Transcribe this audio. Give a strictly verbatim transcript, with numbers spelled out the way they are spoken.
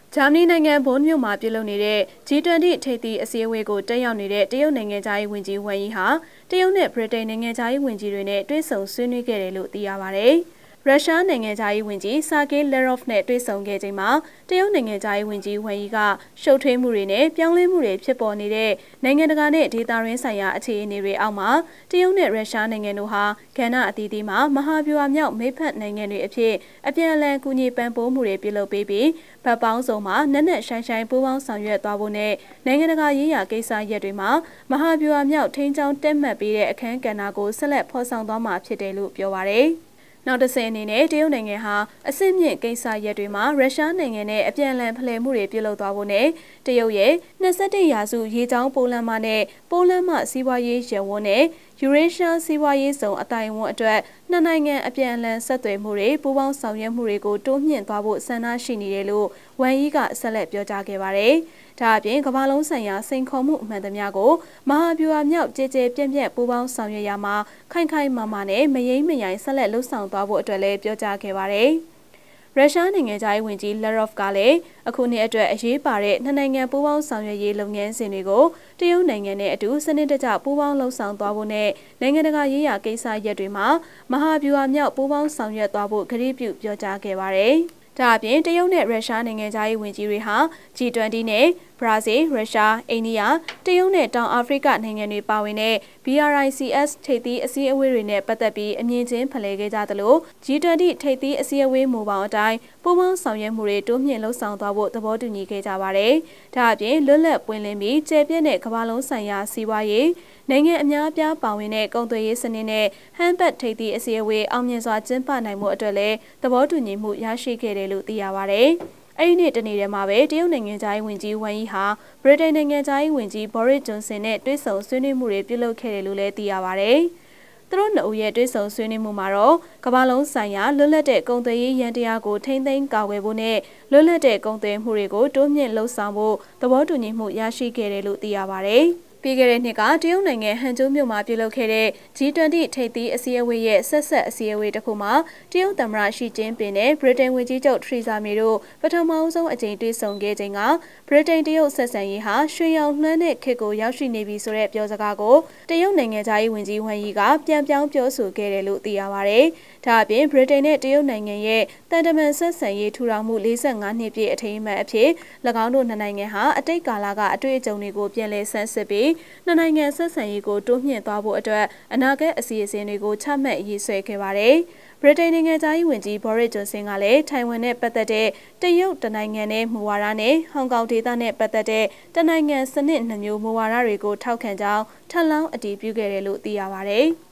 ဂျာမနီနိုင်ငံဘွန်မြို့မှာပြုလုပ်နေတဲ့ G ၂၀ ထိပ်သီးအစည်းအဝေးကိုတက်ရောက်နေတဲ့တရုတ်နိုင်ငံသားရေးဝန်ကြီးဝမ်ယီဟာတရုတ်နဲ့ဗြိတိန်နိုင်ငံသားရေးဝန်ကြီးတွေနဲ့တွေ့ဆုံဆွေးနွေးခဲ့တယ်လို့သိရပါတယ်။ရုရှားနိုင်ငံသားရေးဝန်ကြီးဆာဂေးလက်ရော့ဖ်နဲ့တွေ့ဆုံခဲ့ချိန်မှာတရုတ်နိုင်ငံသားရေးဝန်ကြီးဝမ်ယီကရှုပ်ထွေးမှုတွေနဲ့ပြောင်းလဲမှုတွေဖြစ်ပေါ်နေတဲ့နိုင်ငံတကာနဲ့ဒေသတွင်းဆိုင်ရာအခြေအနေတွေအောက်မှာတရုတ်နဲ့ရုရှားနိုင်ငံတို့ဟာကဏ္ဍအသီးသီးမှာမဟာဗျူဟာမြောက်မိတ်ဖက်နိုင်ငံတွေအဖြစ်အပြန်အလှန်ကူညီပံ့ပိုးမှုတွေပြုလုပ်ပေးပြီးဗတ်ပေါင်းစုံမှာနက်နက်ရှိုင်းရှိုင်းပူးပေါင်းဆောင်ရွက်သွားဖို့နဲ့နိုင်ငံတကာရေးရာကိစ္စရပ်တွေမှာမဟာဗျူဟာမြောက်ထိန်းချောင်းတက်မှတ်ပေးတဲ့အခမ်းကဏ္ဍကိုဆက်လက်ဖော်ဆောင်သွားမှာဖြစ်တယ်လို့ပြောပါရယ်နောက်တစ်ဆင့်အနေနဲ့တရုတ်နိုင်ငံဟာအဆင့်မြင့်ကိစ္စရပ်တွေမှာရုရှားနိုင်ငံနဲ့အပြန်အလှန်ဖလှယ်မှုတွေပြုလုပ်သွားဖို့နဲ့တရုတ်ရဲ့၂၁ရာစုရေကြောင်းပိုလန်မနဲ့ပိုလန်မစီးပွားရေးရဝန်းနဲ့ယူရေရှားစီးပွားရေးဆောင်အတိုင်းအဝန်အတွက်နှစ်နိုင်ငံအပြန်အလှန်ဆက်သွယ်မှုတွေပူးပေါင်းဆောင်ရွက်မှုတွေကိုတိုးမြှင့်သွားဖို့ဆန္ဒရှိနေတယ်လို့ဝမ်ယီကဆက်လက်ပြောကြားခဲ့ပါတယ်။ဒါအပြင်ကမ္ဘာလုံးဆိုင်ရာစိန်ခေါ်မှုအမှန်တမျှကိုမဟာဗျူဟာမြောက်ကြည်ကြဲပြန့်ပြန့်ပူးပေါင်းဆောင်ရွက်ရမှာခိုင်ခိုင်မာမာနဲ့မယိမ့်မယိုင်ဆက်လက်လှုပ်ဆောင်သွားဖို့အတွက်လည်းပြောကြားခဲ့ပါတယ်။ရုရှားနိုင်ငံသားရေးဝန်ကြီးလက်ရော့ဖ်ကလည်းအခုနှစ်အတွက်အရေးပါတဲ့နှစ်နိုင်ငံပူးပေါင်းဆောင်ရွက်ရေးလုပ်ငန်းစဉ်တွေကိုတရုတ်နိုင်ငံနဲ့အတူစနစ်တကျပူးပေါင်းလှုပ်ဆောင်သွားဖို့နဲ့နိုင်ငံတကာရေးရာကိစ္စရပ်တွေမှာမဟာဗျူဟာမြောက်ပူးပေါင်းဆောင်ရွက်သွားဖို့ကတိပြုပြောကြားခဲ့ပါတယ်။ဒါအပြင်တရုတ်နဲ့ရုရှားနိုင်ငံသားရေးဝန်ကြီးတွေဟာ G ၂၀ နဲ့ဘရာဇီး၊ရုရှား၊အိန္ဒိယ၊တရုတ်နဲ့တောင်အာဖရိကနိုင်ငံတွေပါဝင်တဲ့ B R I C S ထိပ်သီးအစည်းအဝေးတွေနဲ့ပတ်သက်ပြီးအမြင်ချင်းဖလှယ်ခဲ့ကြသလို G ၂၀ ထိပ်သီးအစည်းအဝေးမူပေါင်းအတိုင်းပူးပေါင်းဆောင်ရွက်မှုတွေတိုးမြင့်လှုပ်ဆောင်သွားဖို့သဘောတူညီခဲ့ကြပါတယ်။ဒါအပြင်လွတ်လပ်ပွင့်လင်းပြီးကျယ်ပြန့်တဲ့ကမ္ဘာလုံးဆိုင်ရာစီးပွားရေးနိုင်ငံအများအပြားပါဝင်တဲ့ကုန်သွယ်ရေးစနစ်နဲ့ဟန်ဘတ်ထိပ်သီးအစည်းအဝေးအောင်မြင်စွာကျင်းပနိုင်မှုအတွက်လည်းသဘောတူညီမှုရရှိခဲ့တယ်လို့သိရပါတယ်။အဲ့ဒီနေ့တနေ့တည်းမှာပဲတရုတ်နိုင်ငံသားရေးဝန်ကြီးဝမ်ယီဟာဗြိတိန်နိုင်ငံသားရေးဝန်ကြီးဘော်ရစ်ဂျွန်ဆင်နဲ့တွေ့ဆုံဆွေးနွေးမှုတွေပြုလုပ်ခဲ့တယ်လို့လည်းသိရပါတယ်။သူတို့နှစ်ဦးရဲ့တွေ့ဆုံဆွေးနွေးမှုမှာတော့ကမ္ဘာလုံးဆိုင်ရာလွတ်လပ်တဲ့ကုန်သွယ်ရေးရန်တရားကိုထိန်းသိမ်းကာကွယ်ဖို့နဲ့လွတ်လပ်တဲ့ကုန်သွယ်မှုတွေကိုတိုးမြင့်လှုပ်ဆောင်ဖို့သဘောတူညီမှုရရှိခဲ့တယ်လို့သိရပါတယ်။ပြီးခဲ့တဲ့နှစ်ကတရုတ်နိုင်ငံဟန်ကျိုးမြို့မှာပြုလုပ်ခဲ့တဲ့ G ၂၀ ထိပ်သီးအစည်းအဝေးရဲ့ဆက်ဆက်အစည်းအဝေးတစ်ခုမှာတရုတ်သမ္မတရှီကျင်းပင်နဲ့ဗြိတိန်ဝန်ကြီးချုပ်ထရီဇာမေတို့ပထမဆုံးအကြိမ်တွေ့ဆုံခဲ့ချိန်ကဗြိတိန်တရုတ်ဆက်ဆံရေးဟာရွှေရောင်လွှမ်းတဲ့ခေတ်ကိုရောက်ရှိနေပြီဆိုတဲ့ပြောစကားကိုတရုတ်နိုင်ငံသားရေးဝန်ကြီးဝမ်ယီကပြန်ပြောင်းပြောဆိုခဲ့တယ်လို့သိရပါတယ်။ဒါအပြင်ဗြိတိန်နဲ့တရုတ်နိုင်ငံရဲ့တန်တမန်ဆက်ဆံရေးထူထောင်မှု၄၅နှစ်ပြည့်အထိမ်းအမှတ်အဖြစ်၎င်းတို့နှစ်နိုင်ငံဟာအတိတ်ကာလကအတွေ့အကြုံတွေကိုပြန်လည်ဆန်းစစ်ပြီးနှစ်နိုင်ငံဆက်ဆံရေးကိုတိုးမြှင့်သွားဖို့အတွက်အနာဂတ်အစီအစဉ်တွေကိုချမှတ်ရေးဆွဲခဲ့ပါတယ်။ဗြိတိန်နိုင်ငံသားရေးဝန်ကြီးဘော်ရစ်ဂျွန်ဆင်ကလည်းထိုင်ဝမ်နဲ့ပတ်သက်တဲ့တရုတ်တနိုင်ငံနဲ့မူဝါဒနဲ့ဟောင်ကောင်ဒေသနဲ့ပတ်သက်တဲ့တနိုင်ငံစနစ်နှမျိုးမူဝါဒတွေကိုထောက်ခံကြောင်းထပ်လောင်းအတည်ပြုခဲ့တယ်လို့သိရပါတယ်။